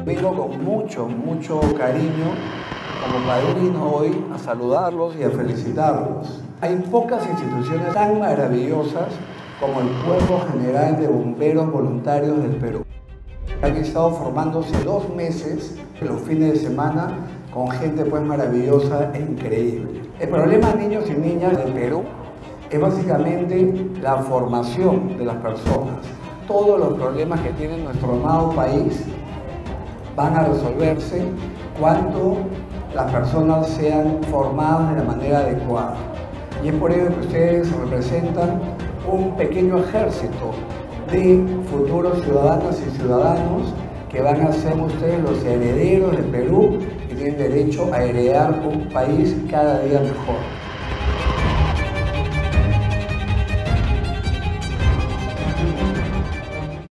Vengo con mucho cariño como padrino hoy a saludarlos y a felicitarlos. Hay pocas instituciones tan maravillosas como el Cuerpo General de Bomberos Voluntarios del Perú. Han estado formándose 2 meses en los fines de semana con gente maravillosa e increíble. El problema de niños y niñas del Perú es básicamente la formación de las personas. Todos los problemas que tiene nuestro amado país van a resolverse cuando las personas sean formadas de la manera adecuada. Y es por ello que ustedes representan un pequeño ejército de futuros ciudadanas y ciudadanos que van a ser ustedes los herederos del Perú y tienen derecho a heredar un país cada día mejor.